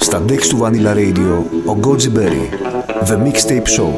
Στα decks του Vanilla Radio, ο Goji Berry, The Mixtape Show.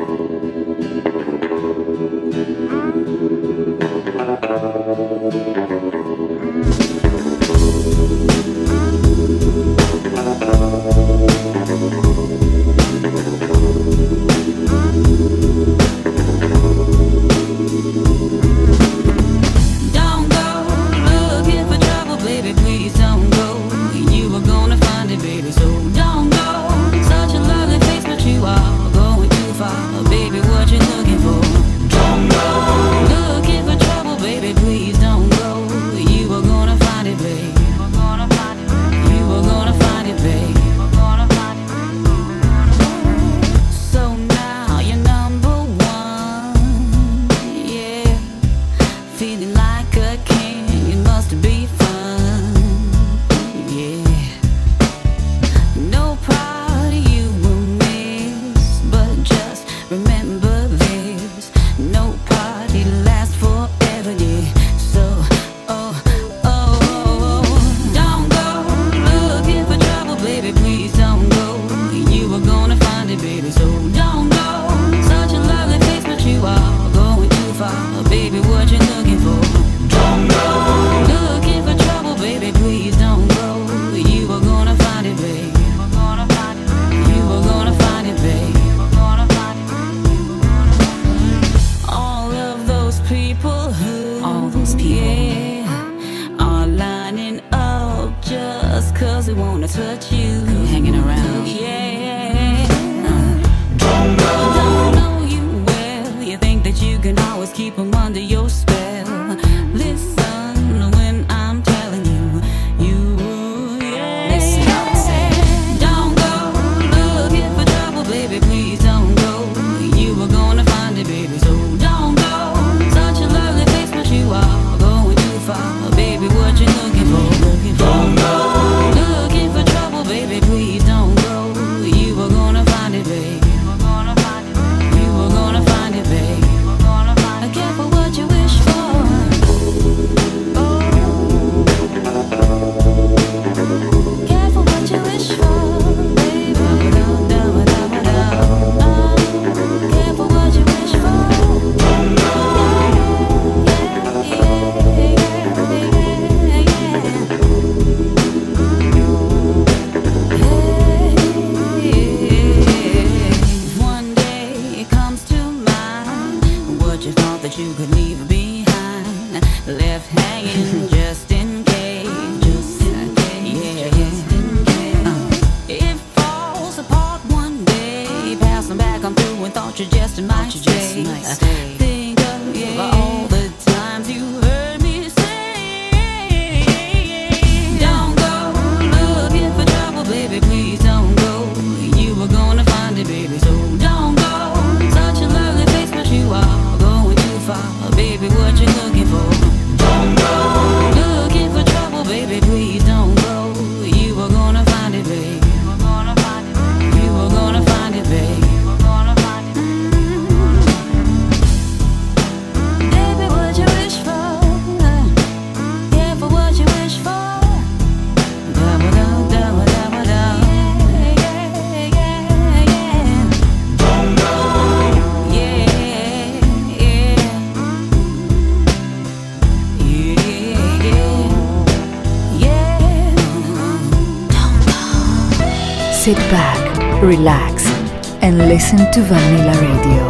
Sit back, relax, and listen to Vanilla Radio.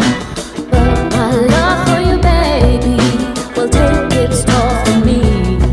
Take its toll from me.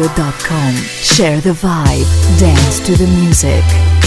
www.radio.com. Share the vibe, dance to the music.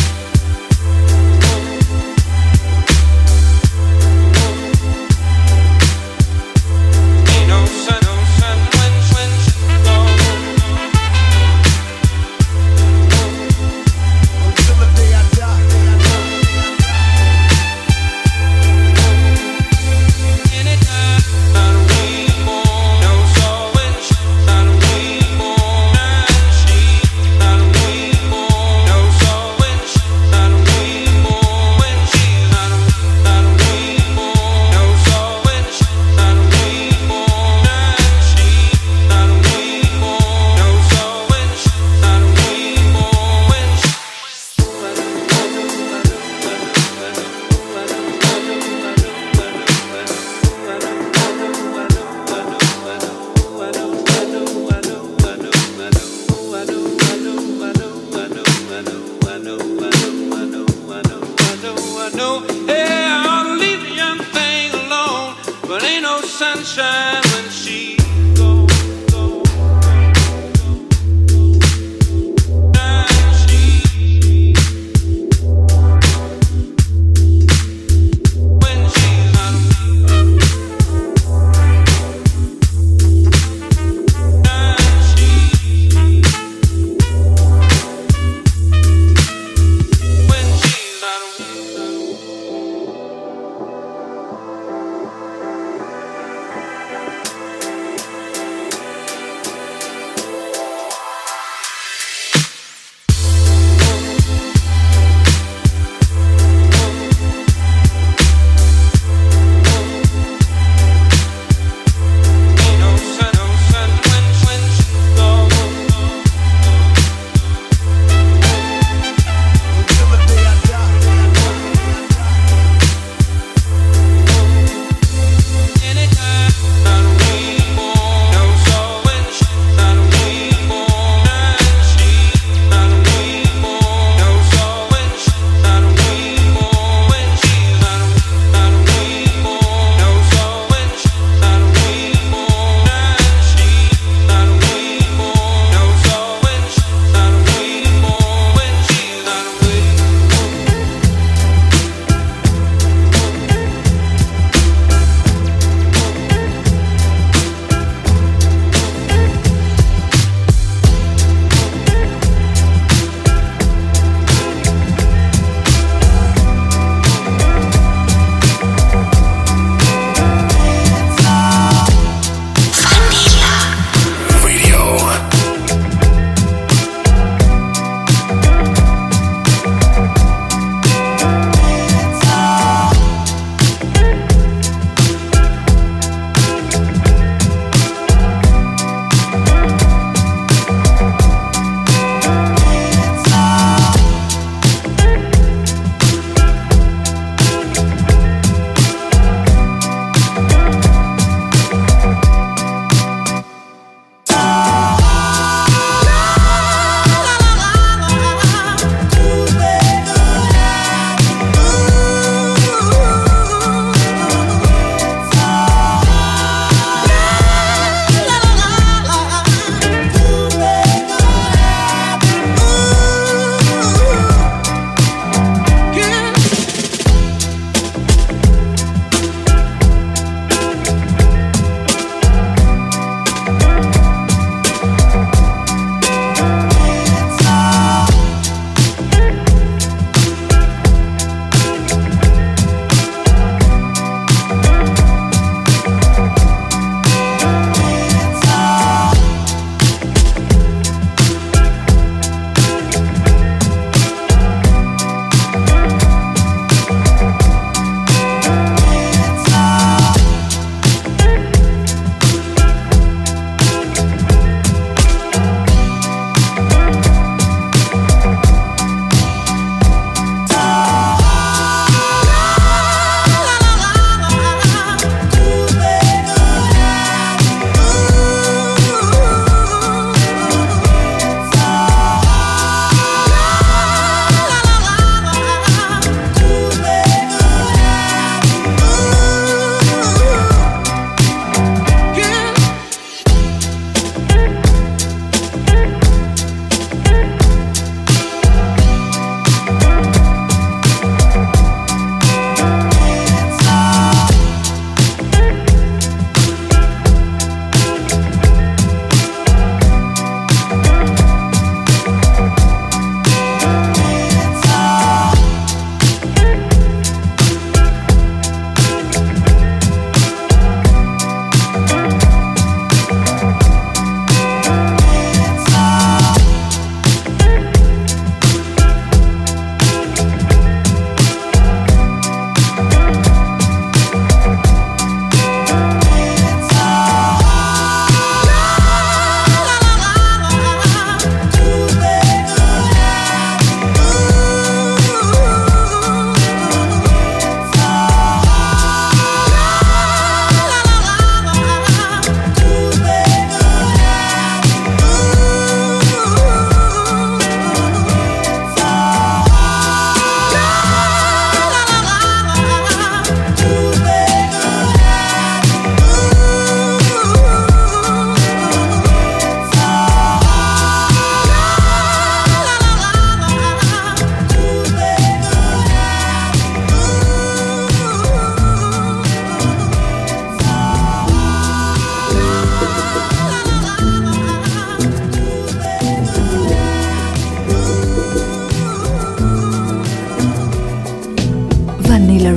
Sunshine when she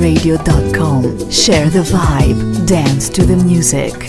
vanillaradio.com. Share the vibe, dance to the music.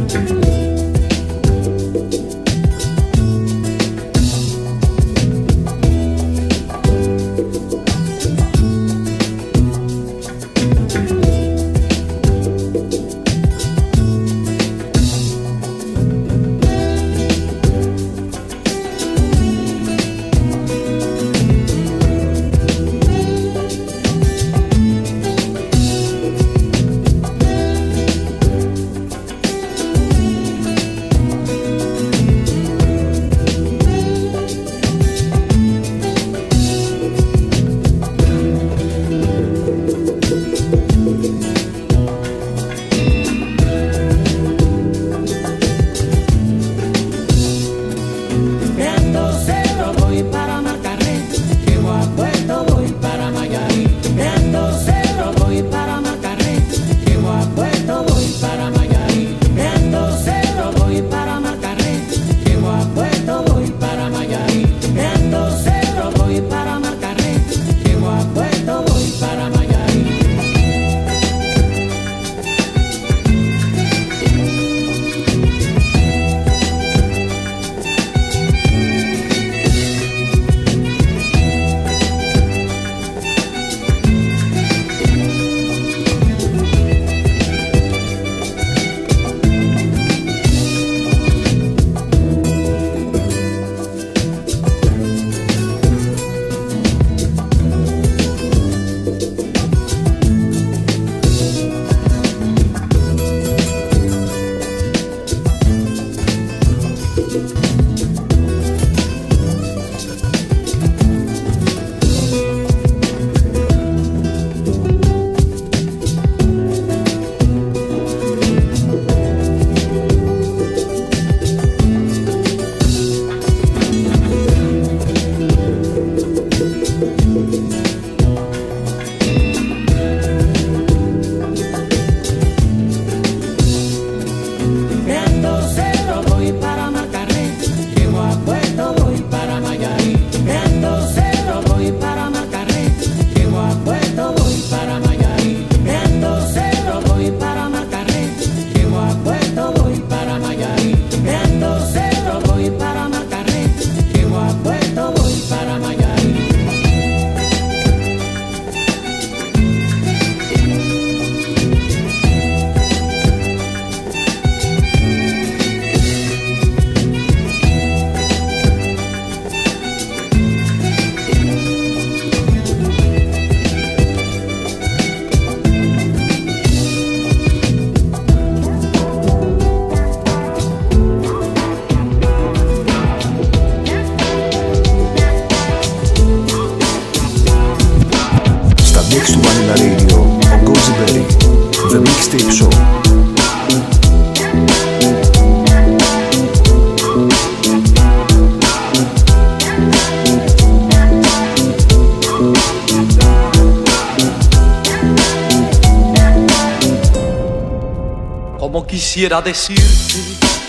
Quisiera decirte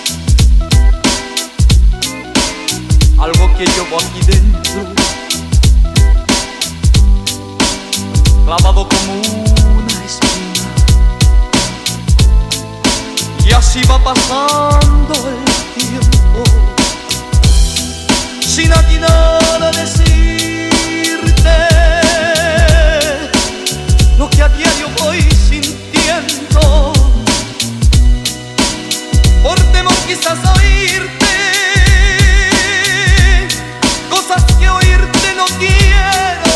algo que llevo aquí dentro, clavado como una espina, y así va pasando el tiempo, sin atinar a decirte lo que a diario voy sintiendo. Por temor quizás a oírte cosas que oírte no quiero.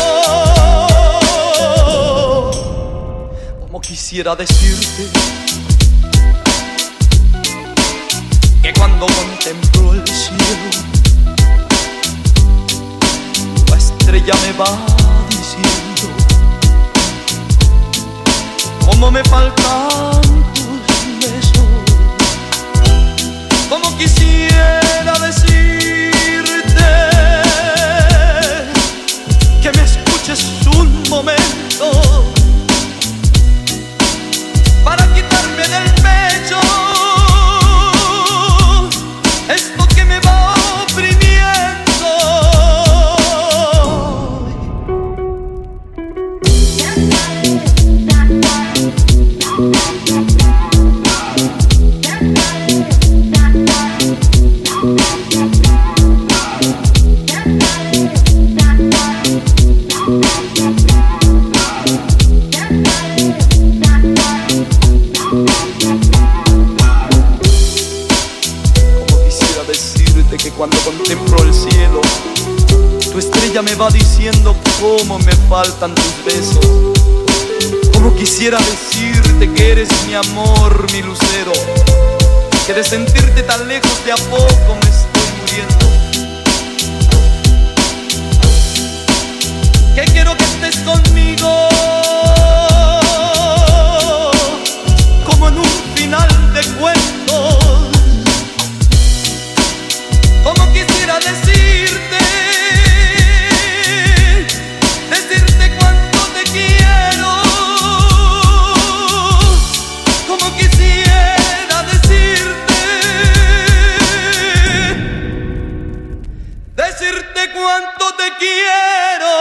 Como quisiera decirte que cuando contemplo el cielo, la estrella me va diciendo cómo me faltan tus besos. Como quisiera decirte que me escuches un momento para quitarme del pecho esto que me va oprimiendo. cielo. Tu estrella me va diciendo cómo me faltan tus besos. Como quisiera decirte que eres mi amor, mi lucero, que de sentirte tan lejos de a poco me estoy muriendo. Que quiero que estés conmigo, como en un final de cuentos. Como quisiera decirte cuánto te quiero. Como quisiera decirte cuánto te quiero.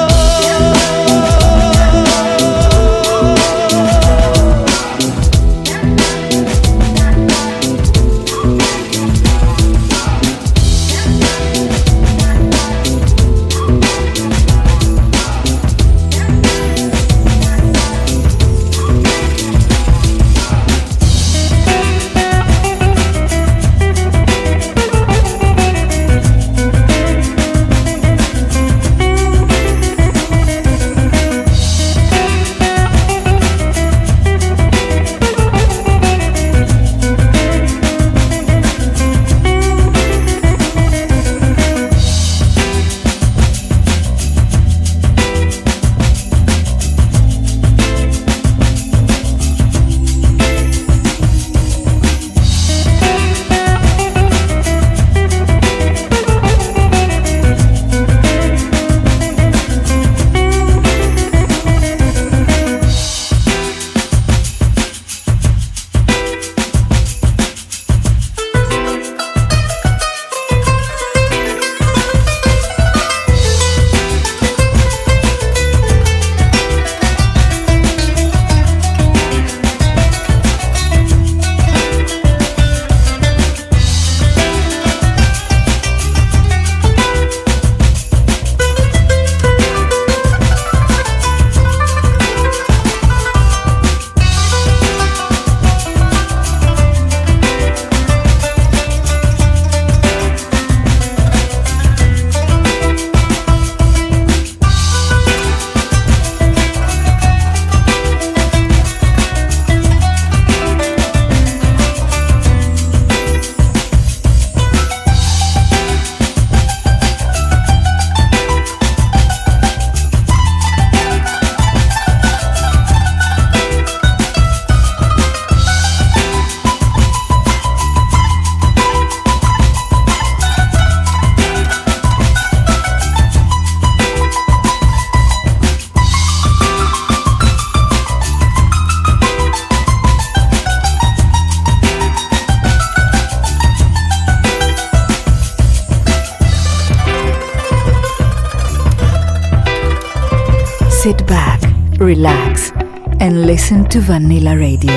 Sit back, relax, and listen to Vanilla Radio.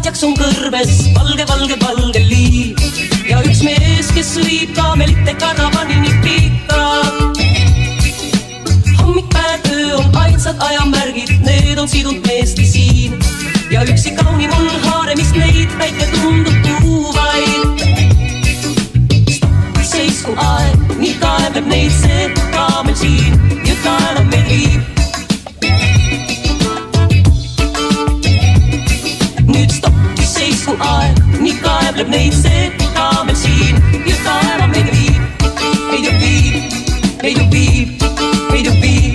saatjaks on kõrves valge, valge, valge liiv ja üks mees, kes viib kaamelite karavanini pikka. Hommikpäev, öö on ainsad ajamärgid, need on sidunud meesti siin ja üksi kaunim on haaremist neid, päike tundub tuuvaid. Seisku aeg, nii kaebleb neid see kaamel siin ja taeva meil viib. Nüüd stopp, seisku aeg, nii kaebleb neid see kaamel siin ja taeva meil viib. Heidu viib, heidu viib, heidu viib.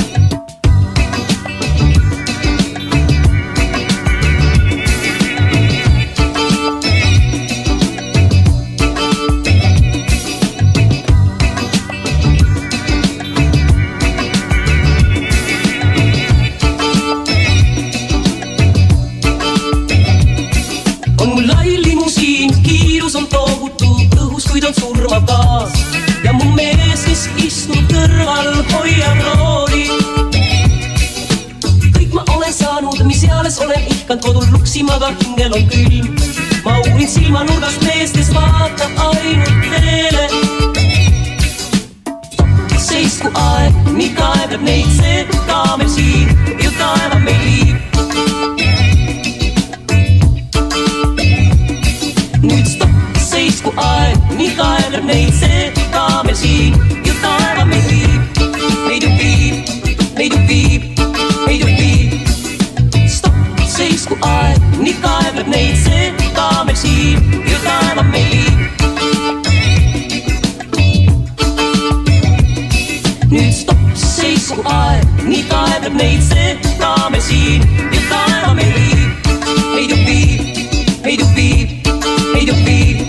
Ja mu mees, kes istub kõrval, hoiab rooli. Kõik ma olen saanud, mis eales olen ihkanud kodul luksima, aga hingel on külm. Ma uurin silmanurgast meest, kes vaatab ainult teele. Seisku aeg, nii kaebleb neid see kaamel siin ja taeva meil viib. Nüüd stopp, seisku aeg, nii kaebleb neid see kaamel siin ja taeva meil viib. Heidu viib, heidu viib, heidu viib. Stopp, seisku aeg, nii kaebleb neid see kaamel siin ja taeva meil viib. Nüüd stopp, seisku aeg, nii kaebleb neid see kaamel siin ja taeva meil viib. Heidu viib, heidu viib, heidu viib.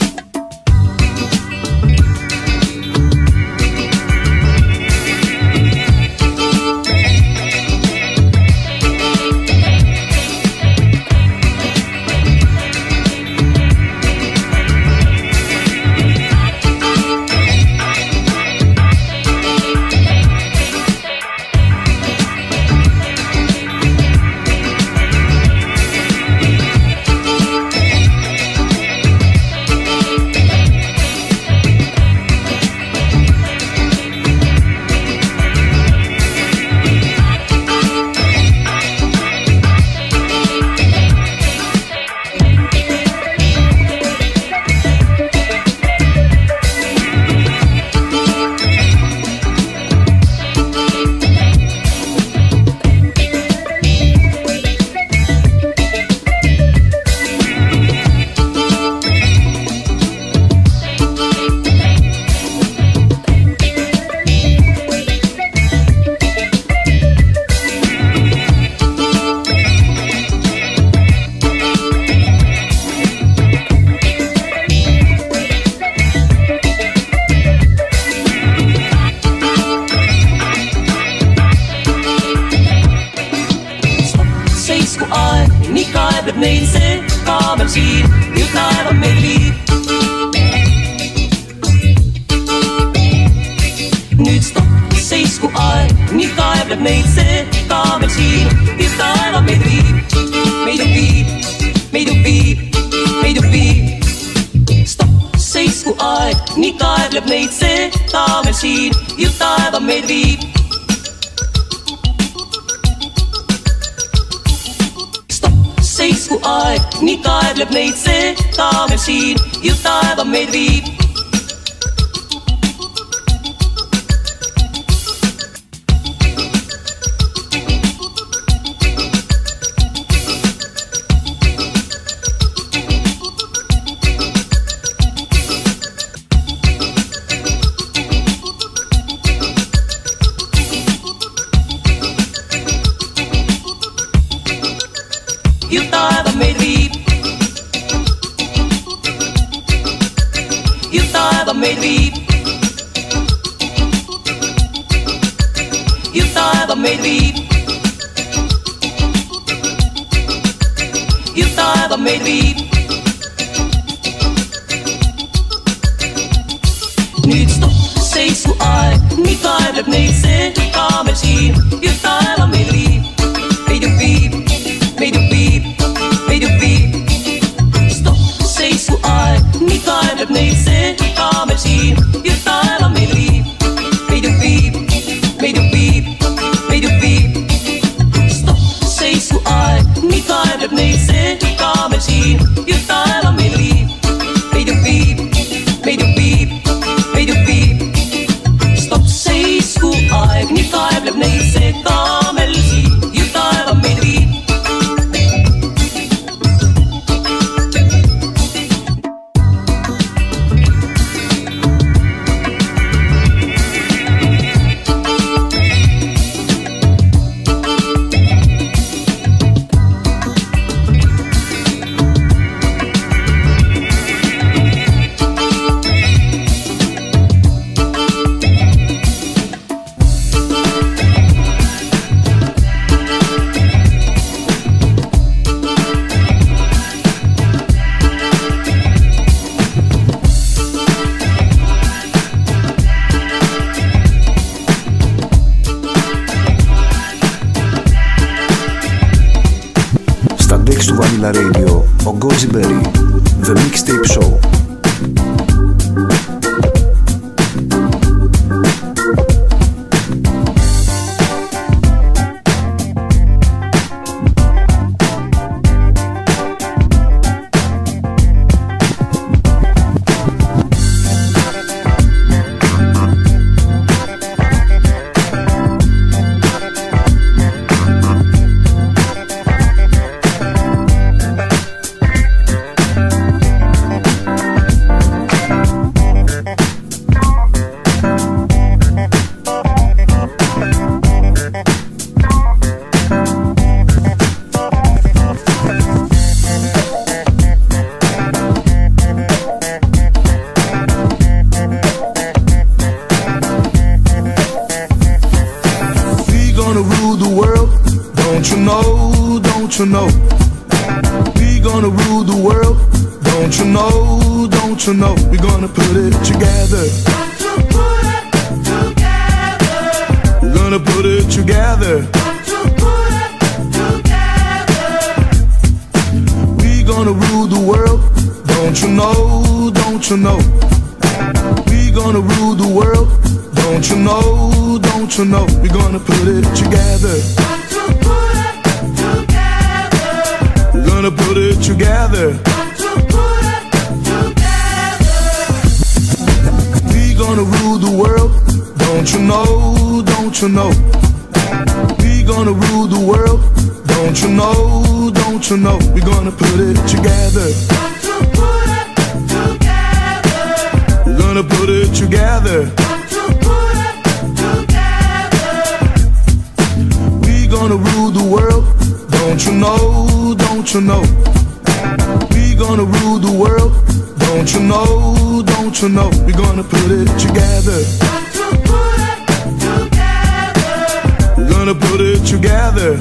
Nüüd stopp, seisku aeg, nii kaebleb neid see kaamel siin ja taeva meil viib. Meid ju viib, meid ju viib, meid ju viib. του Vanilla Radio, ο Goji Berry, The Mixtape Show. We're gonna put it together. We're gonna put it together. We're gonna rule the world. Don't you know? Don't you know? We're gonna rule the world. Don't you know? Don't you know? We're gonna put it together. We're gonna put it together. Gonna rule the world, don't you know, don't you know? We gonna rule the world, don't you know, don't you know? We gonna put it together. We're gonna put it together. We gonna rule the world, don't you know, don't you know? We gonna rule the world. Don't you know, don't you know, we're gonna put it together. We're gonna put it together.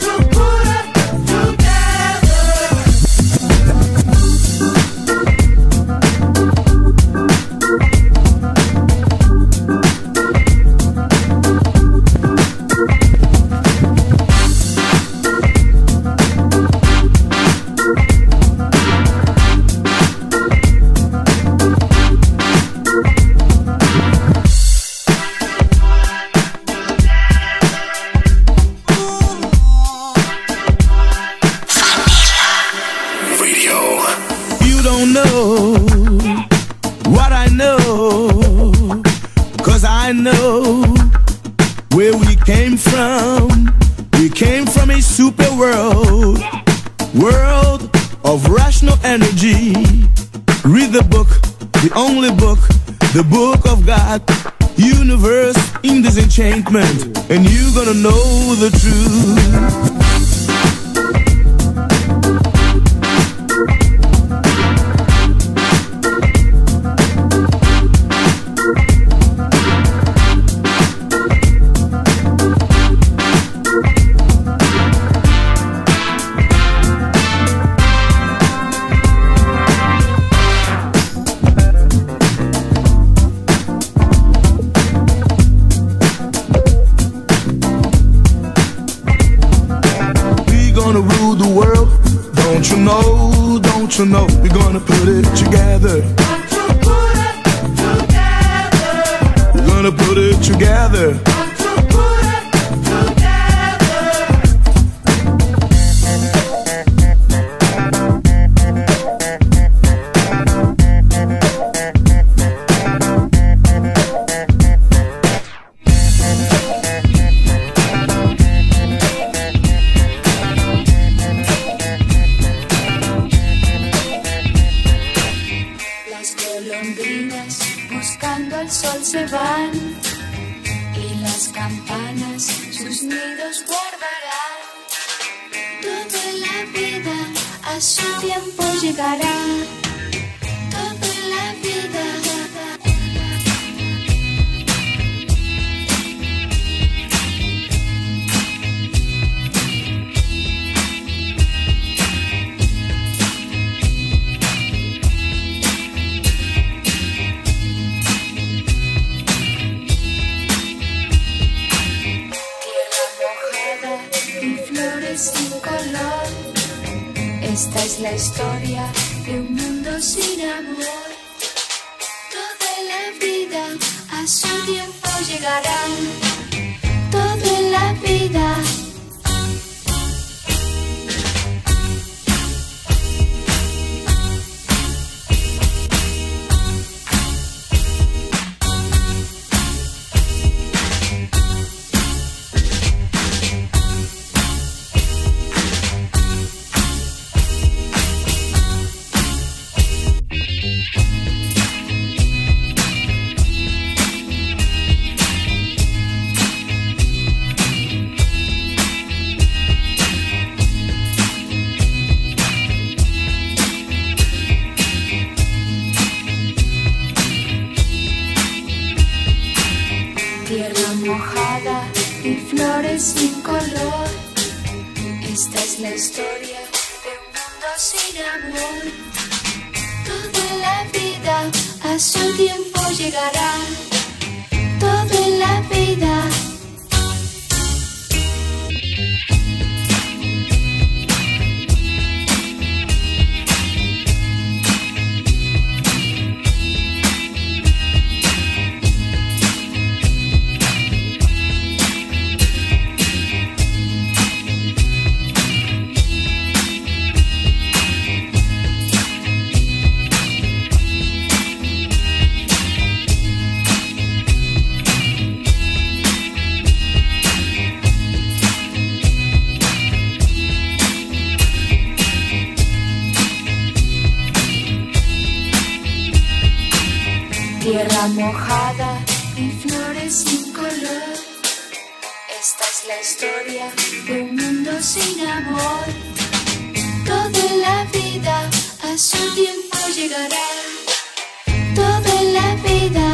The book of God, universe in disenchantment, and you're gonna know the truth. Don't you know, we're gonna put it together. We're gonna put it together. Sin color, Esta es la historia de un mundo sin amor. Toda la vida a su tiempo llegará. Toda la vida. Tierra mojada y flores sin color. Esta es la historia de un mundo sin amor. Toda la vida a su tiempo llegará. Toda la vida. Tierra mojada y flores sin color. Esta es la historia de un mundo sin amor. Toda la vida a su tiempo llegará. Toda la vida.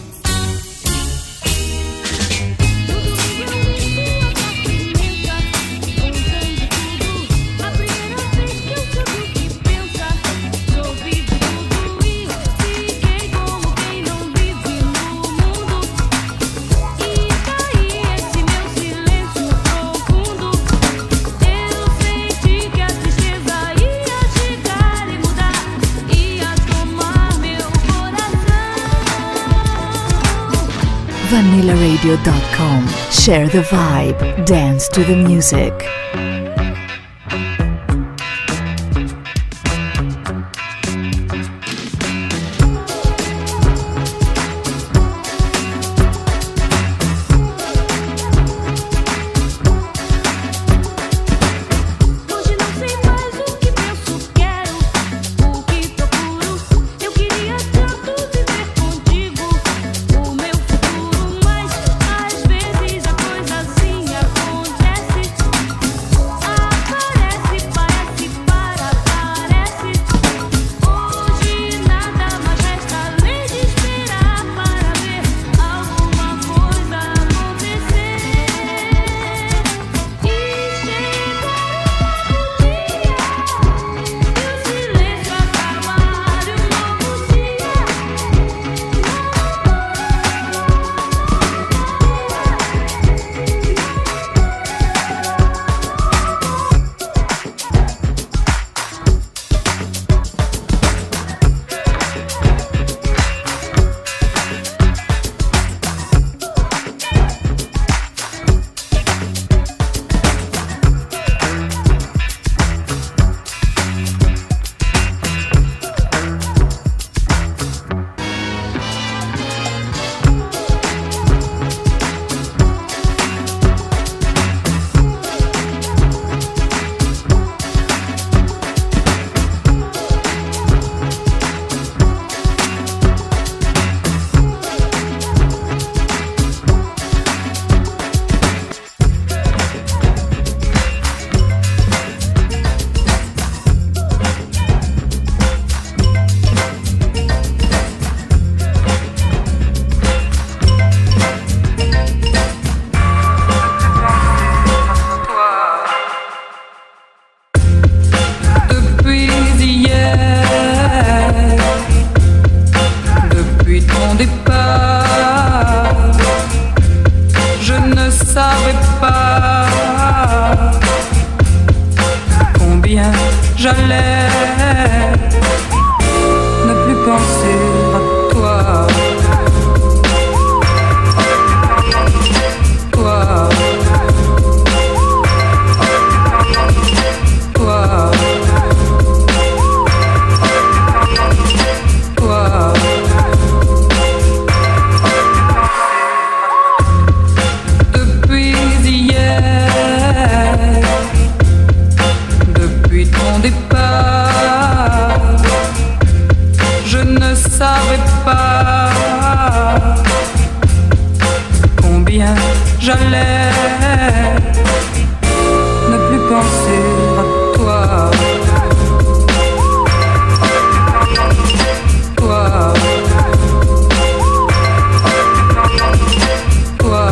VanillaRadio.com. Share the vibe, dance to the music. j'allais ne plus penser à toi. Toi, toi, toi. Depuis hier, depuis ton départ, je ne savais pas combien j'allais ne plus penser à toi. Toi, toi,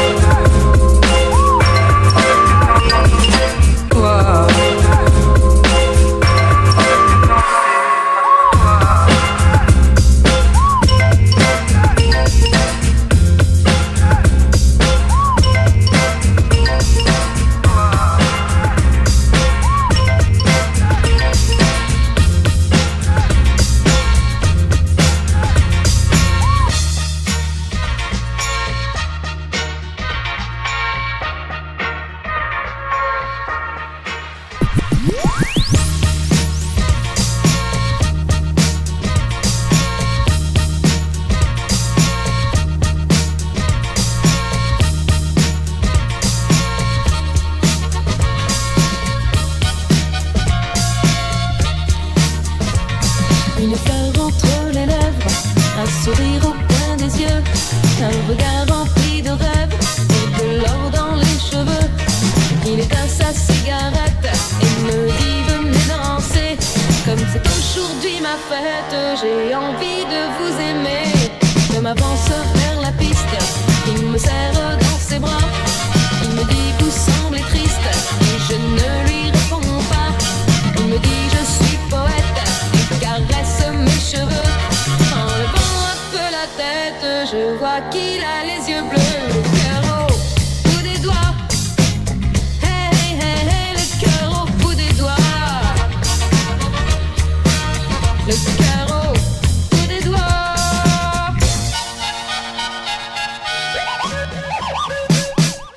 toi. Une fleur entre les lèvres, un sourire au coin des yeux, un regard rempli de rêves et de l'or dans les cheveux. Il éteint sa cigarette et me dit venez danser. Comme c'est aujourd'hui ma fête, j'ai envie de vous aimer. Je m'avance vers la piste, il me serre dans ses bras. Il me dit vous semblez triste et je ne lui réponds pas. Il me dit je suis poète et caresse mes cheveux. En levant un peu la tête, je vois qu'il a les yeux bleus. Le cœur au bout des doigts. Hey, hey, hey, hey, le cœur au bout des doigts. Le cœur au bout des doigts.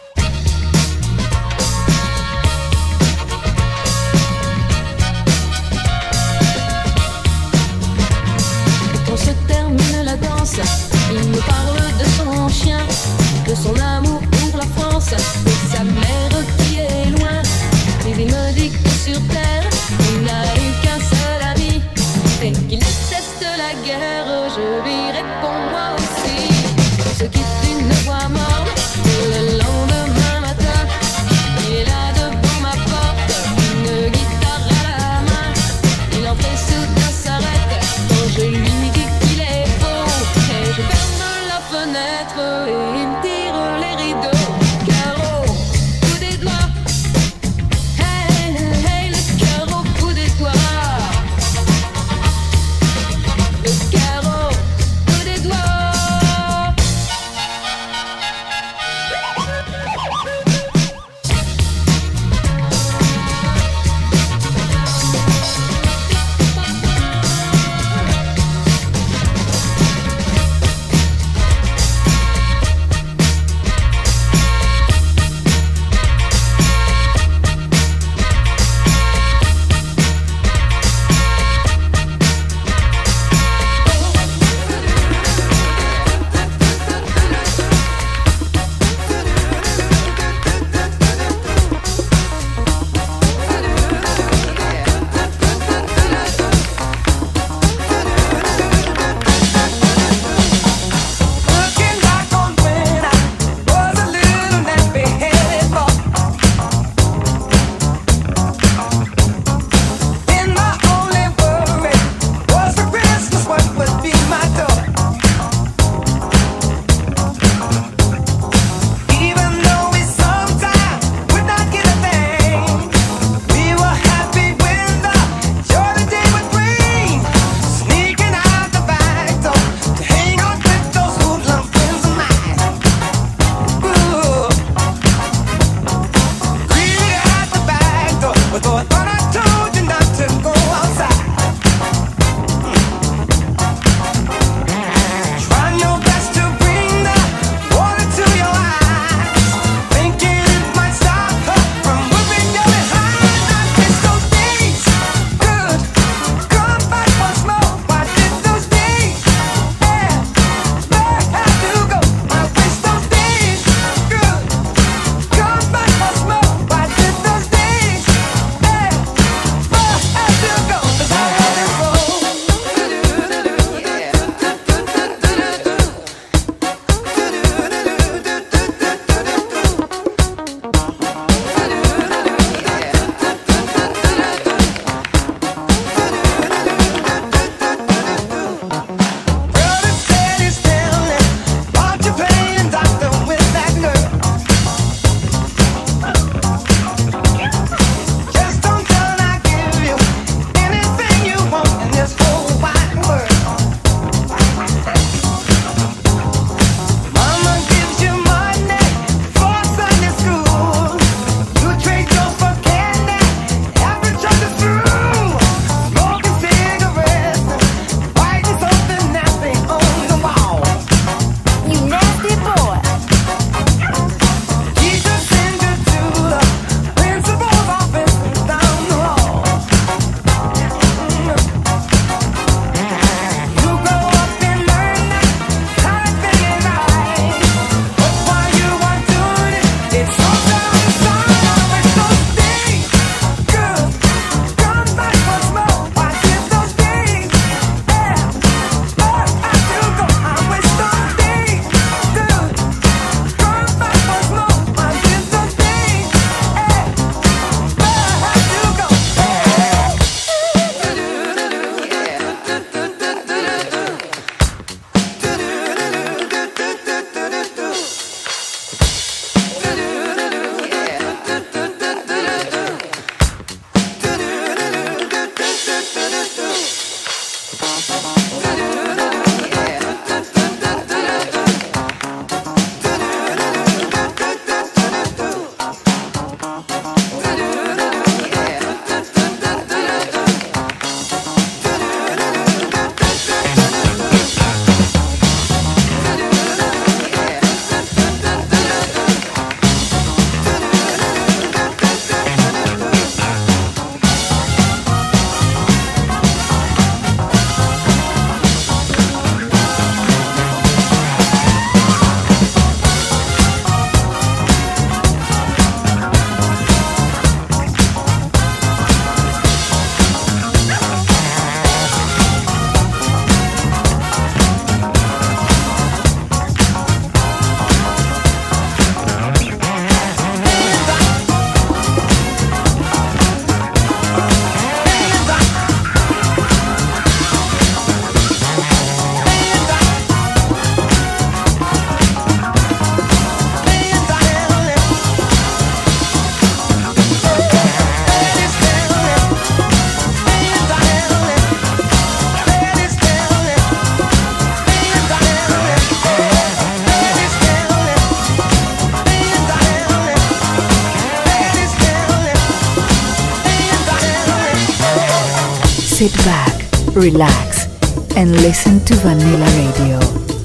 sit back, relax, and listen to Vanilla Radio.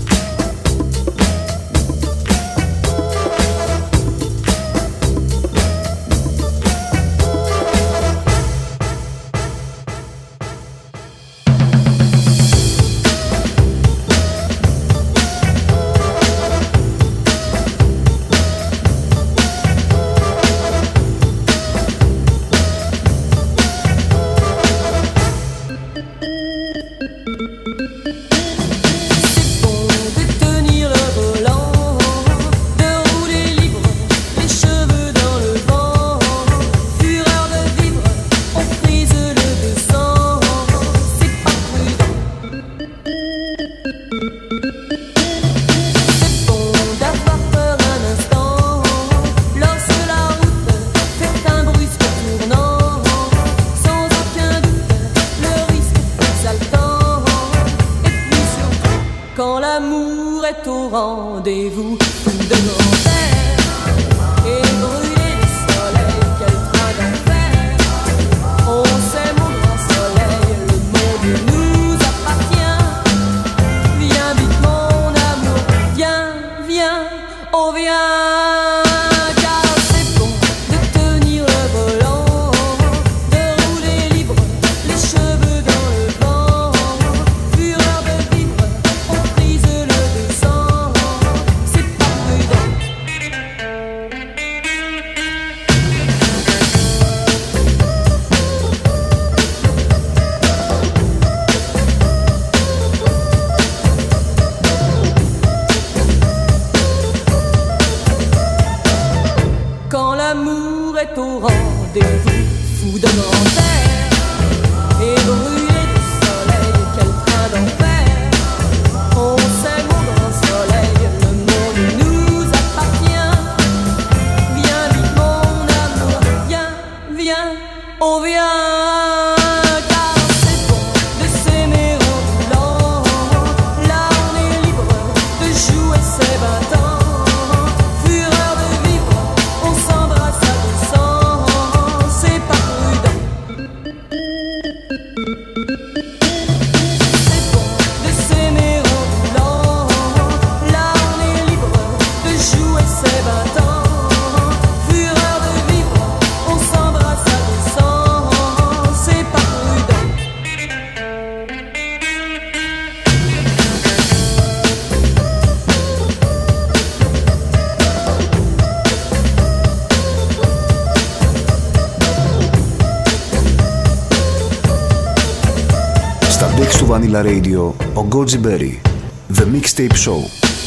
Rendez-vous de nos terres et brûler le soleil, quel train d'enfer. On sait mon grand soleil, le monde nous appartient. Viens vite mon amour, viens, viens, on vient. Car c'est bon de tenir le volant, de rouler libre, les cheveux dans le vent. Fureur de vivre, on prise le descend. Quand l'amour est au rendez-vous, fou de l'enfer et brûlé du soleil, quel train d'enfer. On sait mon grand soleil, le monde nous appartient. Viens vite mon amour, viens, viens, on vient. Car c'est bon de s'aimer en roulant, là on est libre de jouer ses 20 ans. Fureur de vivre, on s'embrasse à 200, c'est pas prudent. C'est bon de s'aimer en roulant, là on est libre de jouer ses 20 ans. Fureur de vivre, on s'embrasse à 200, c'est pas prudent. Στα decks του Vanilla Radio, ο Goji Berry, The Mixtape Show.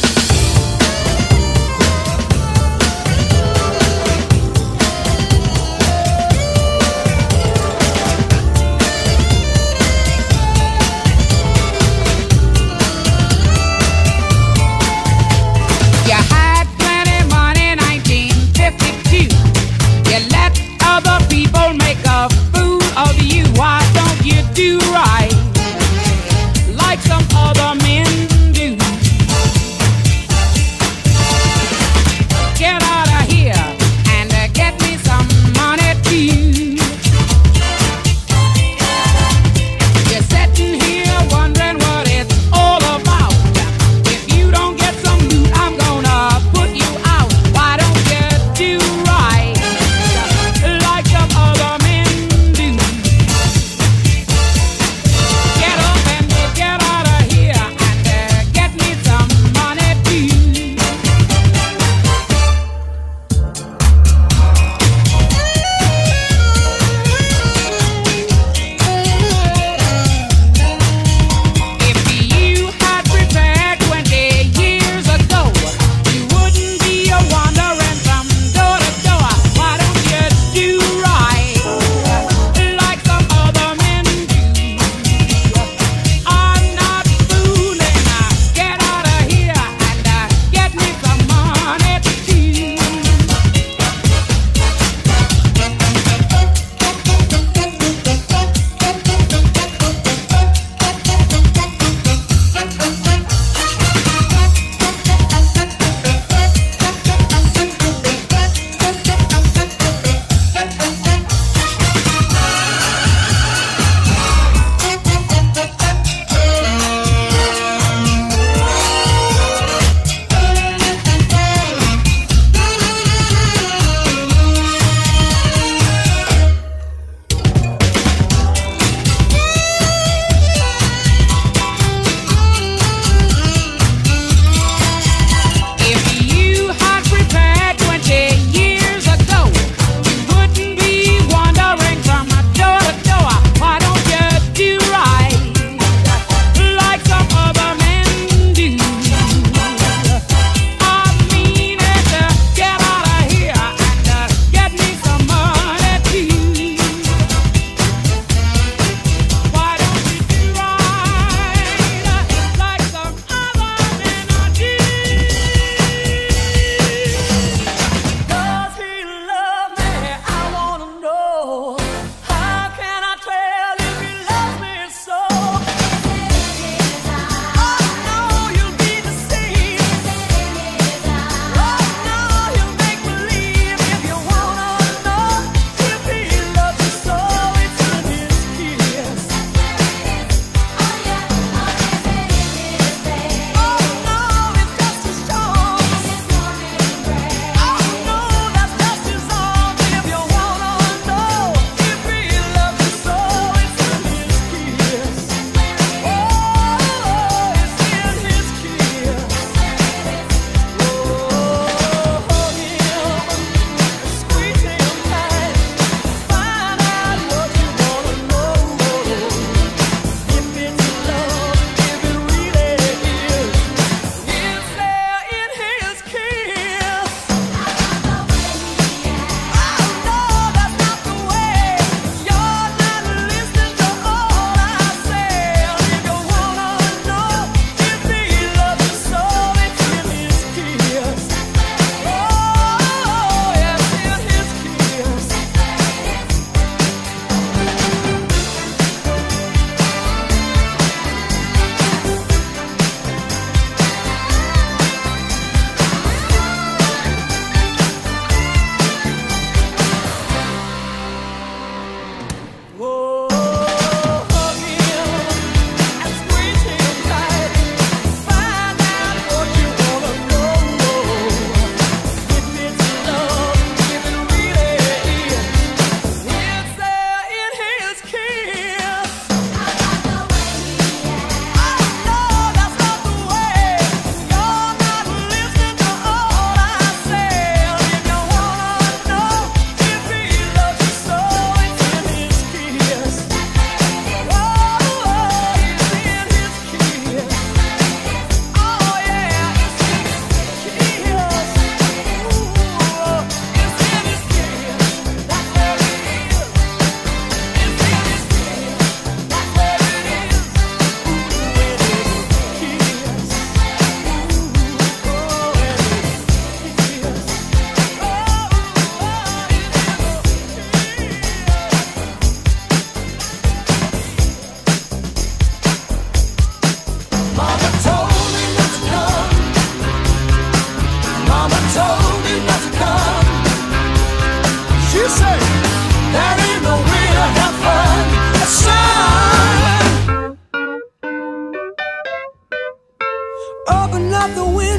You had plenty money in 1952. You let other people make a fool of you. Why don't you do right like some other men do?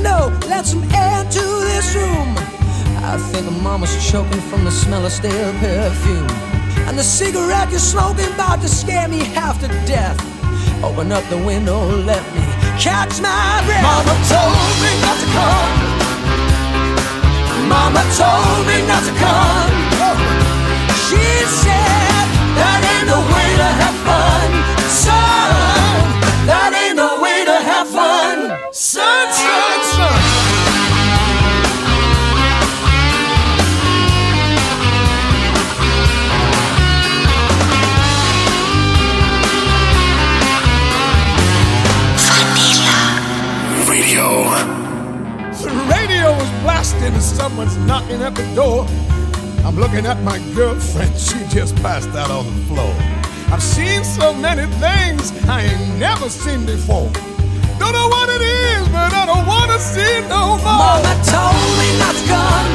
window, let some air into this room. I think mama's choking from the smell of stale perfume. And the cigarette you're smoking about to scare me half to death. Open up the window, let me catch my breath. Mama told me not to come. Mama told me not to come. She said that ain't the way to have fun. Son, that ain't the way to have fun. Son, son, son. Radio was blasting and someone's knocking at the door. I'm looking at my girlfriend, she just passed out on the floor. I've seen so many things I ain't never seen before. Don't know what it is, but I don't want to see it no more. Mama told me not to come.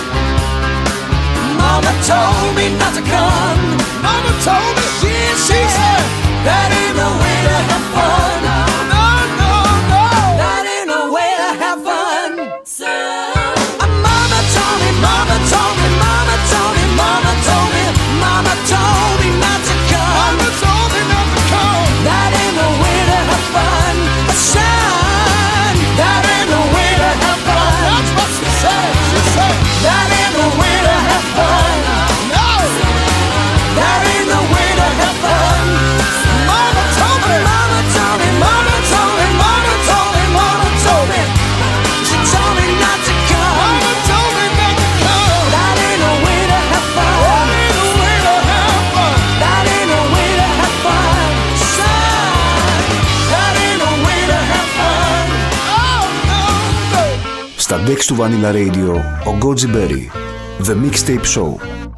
Mama told me not to come. Mama told me. She said that ain't the way to have fun. No, no, no. That ain't the way to have fun. Mama told me, mama told me, mama told me, mama told me, mama told me not to come. Mama told me not to come. That ain't the way to have fun. Son, that ain't the way to have fun. That's what she said. She said that ain't the way to have fun. No, that ain't the way to have fun. Mama told me. Mama told me. Mama told me. Mama told me. Mama told me. She told me not to come. Mama told me not to come. That ain't the way to have fun. That ain't the way to have fun. That ain't the way to have fun. Son, that ain't the way to have fun. Oh no, no. Στα decks του Vanilla Radio, ο Goji Berry, The Mixtape Show.